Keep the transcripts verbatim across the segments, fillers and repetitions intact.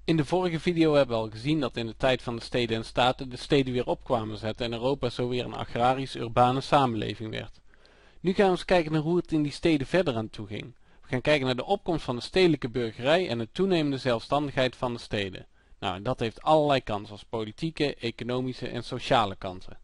In de vorige video hebben we al gezien dat in de tijd van de steden en staten de steden weer opkwamen zetten en Europa zo weer een agrarisch-urbane samenleving werd. Nu gaan we eens kijken naar hoe het in die steden verder aan toe ging. We gaan kijken naar de opkomst van de stedelijke burgerij en de toenemende zelfstandigheid van de steden. Nou, en dat heeft allerlei kanten, als politieke, economische en sociale kanten.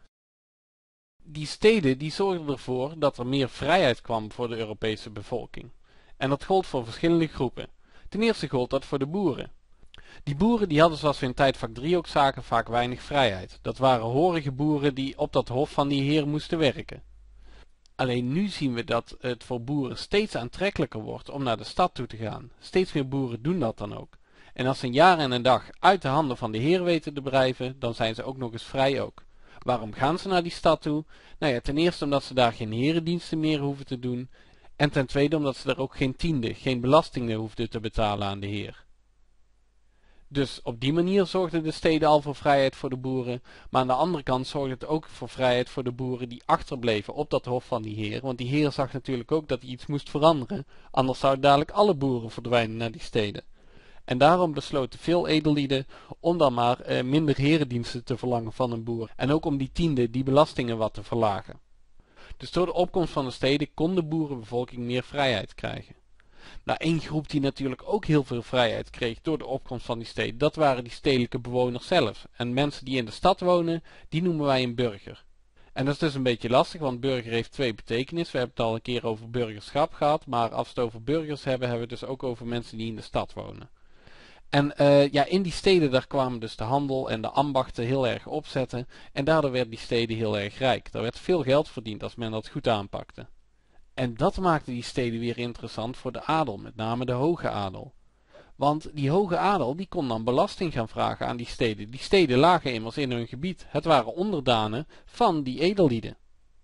Die steden die zorgden ervoor dat er meer vrijheid kwam voor de Europese bevolking. En dat gold voor verschillende groepen. Ten eerste gold dat voor de boeren. Die boeren die hadden, zoals we in tijdvak drie ook zagen, vaak weinig vrijheid. Dat waren horige boeren die op dat hof van die heer moesten werken. Alleen nu zien we dat het voor boeren steeds aantrekkelijker wordt om naar de stad toe te gaan. Steeds meer boeren doen dat dan ook. En als ze een jaar en een dag uit de handen van de heer weten te blijven, dan zijn ze ook nog eens vrij ook. Waarom gaan ze naar die stad toe? Nou ja, ten eerste omdat ze daar geen herendiensten meer hoeven te doen. En ten tweede omdat ze daar ook geen tiende, geen belastingen hoefden te betalen aan de heer. Dus op die manier zorgden de steden al voor vrijheid voor de boeren, maar aan de andere kant zorgde het ook voor vrijheid voor de boeren die achterbleven op dat hof van die heer, want die heer zag natuurlijk ook dat hij iets moest veranderen, anders zouden dadelijk alle boeren verdwijnen naar die steden. En daarom besloten veel edellieden om dan maar eh, minder herendiensten te verlangen van een boer en ook om die tiende, die belastingen wat te verlagen. Dus door de opkomst van de steden kon de boerenbevolking meer vrijheid krijgen. Nou, één groep die natuurlijk ook heel veel vrijheid kreeg door de opkomst van die steden, dat waren die stedelijke bewoners zelf. En mensen die in de stad wonen, die noemen wij een burger. En dat is dus een beetje lastig, want burger heeft twee betekenissen. We hebben het al een keer over burgerschap gehad, maar als we het over burgers hebben, hebben we het dus ook over mensen die in de stad wonen. En uh, ja, in die steden daar kwamen dus de handel en de ambachten heel erg opzetten. En daardoor werden die steden heel erg rijk. Daar werd veel geld verdiend als men dat goed aanpakte. En dat maakte die steden weer interessant voor de adel, met name de hoge adel. Want die hoge adel die kon dan belasting gaan vragen aan die steden. Die steden lagen immers in hun gebied. Het waren onderdanen van die edellieden.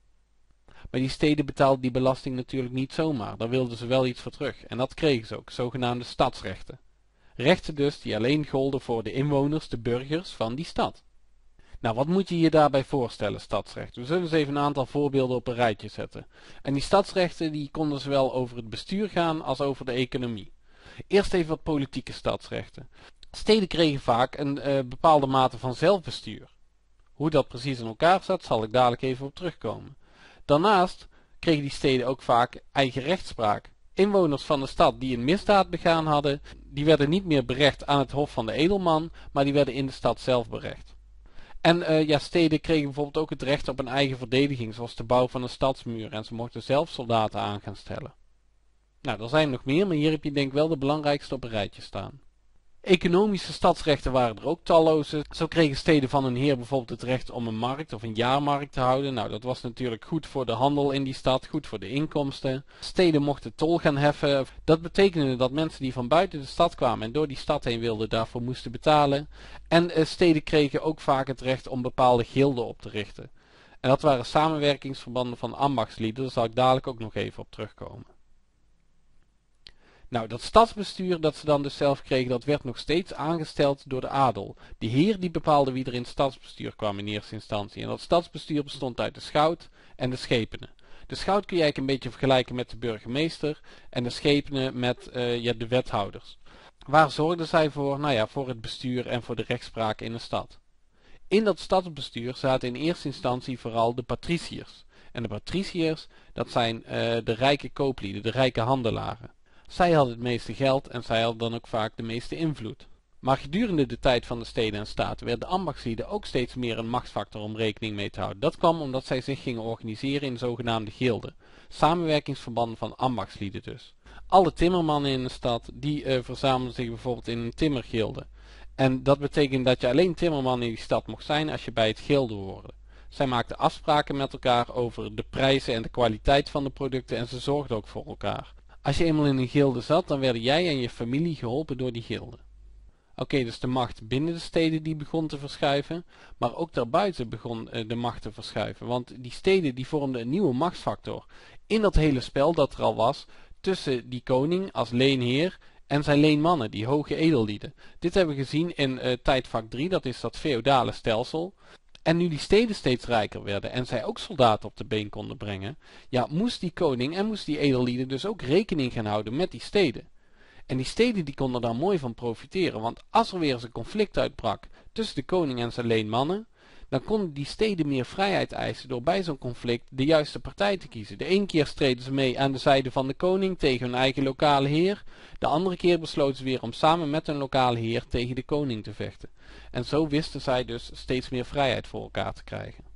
Maar die steden betaalden die belasting natuurlijk niet zomaar. Daar wilden ze wel iets voor terug. En dat kregen ze ook, zogenaamde stadsrechten. Rechten dus die alleen golden voor de inwoners, de burgers van die stad. Nou, wat moet je je daarbij voorstellen, stadsrechten? We zullen eens even een aantal voorbeelden op een rijtje zetten. En die stadsrechten die konden zowel over het bestuur gaan als over de economie. Eerst even wat politieke stadsrechten. Steden kregen vaak een uh, bepaalde mate van zelfbestuur. Hoe dat precies in elkaar zat, zal ik dadelijk even op terugkomen. Daarnaast kregen die steden ook vaak eigen rechtspraak. Inwoners van de stad die een misdaad begaan hadden, die werden niet meer berecht aan het hof van de edelman, maar die werden in de stad zelf berecht. En uh, ja, steden kregen bijvoorbeeld ook het recht op een eigen verdediging, zoals de bouw van een stadsmuur, en ze mochten zelf soldaten aan gaan stellen. Nou, er zijn nog meer, maar hier heb je denk ik wel de belangrijkste op een rijtje staan. Economische stadsrechten waren er ook talloze. Zo kregen steden van een heer bijvoorbeeld het recht om een markt of een jaarmarkt te houden. Nou, dat was natuurlijk goed voor de handel in die stad, goed voor de inkomsten. Steden mochten tol gaan heffen. Dat betekende dat mensen die van buiten de stad kwamen en door die stad heen wilden, daarvoor moesten betalen. En uh, steden kregen ook vaak het recht om bepaalde gilden op te richten. En dat waren samenwerkingsverbanden van ambachtslieden, daar zal ik dadelijk ook nog even op terugkomen. Nou, dat stadsbestuur dat ze dan dus zelf kregen, dat werd nog steeds aangesteld door de adel. Die heer die bepaalde wie er in het stadsbestuur kwam in eerste instantie. En dat stadsbestuur bestond uit de schout en de schepenen. De schout kun je eigenlijk een beetje vergelijken met de burgemeester en de schepenen met uh, ja, de wethouders. Waar zorgden zij voor? Nou ja, voor het bestuur en voor de rechtspraak in de stad. In dat stadsbestuur zaten in eerste instantie vooral de patriciërs. En de patriciërs, dat zijn uh, de rijke kooplieden, de rijke handelaren. Zij hadden het meeste geld en zij hadden dan ook vaak de meeste invloed. Maar gedurende de tijd van de steden en staten werden de ambachtslieden ook steeds meer een machtsfactor om rekening mee te houden. Dat kwam omdat zij zich gingen organiseren in zogenaamde gilden. Samenwerkingsverbanden van ambachtslieden dus. Alle timmermannen in de stad die uh, verzamelden zich bijvoorbeeld in een timmergilde. En dat betekent dat je alleen timmerman in die stad mocht zijn als je bij het gilde hoorde. Zij maakten afspraken met elkaar over de prijzen en de kwaliteit van de producten en ze zorgden ook voor elkaar. Als je eenmaal in een gilde zat, dan werden jij en je familie geholpen door die gilde. Oké, okay, dus de macht binnen de steden die begon te verschuiven, maar ook daarbuiten begon uh, de macht te verschuiven. Want die steden die vormden een nieuwe machtsfactor in dat hele spel dat er al was tussen die koning als leenheer en zijn leenmannen, die hoge edellieden. Dit hebben we gezien in uh, tijdvak drie, dat is dat feodale stelsel. En nu die steden steeds rijker werden en zij ook soldaten op de been konden brengen, ja, moest die koning en moest die edellieden dus ook rekening gaan houden met die steden. En die steden die konden daar mooi van profiteren, want als er weer eens een conflict uitbrak tussen de koning en zijn leenmannen, dan konden die steden meer vrijheid eisen door bij zo'n conflict de juiste partij te kiezen. De ene keer streden ze mee aan de zijde van de koning tegen hun eigen lokale heer, de andere keer besloten ze weer om samen met hun lokale heer tegen de koning te vechten. En zo wisten zij dus steeds meer vrijheid voor elkaar te krijgen.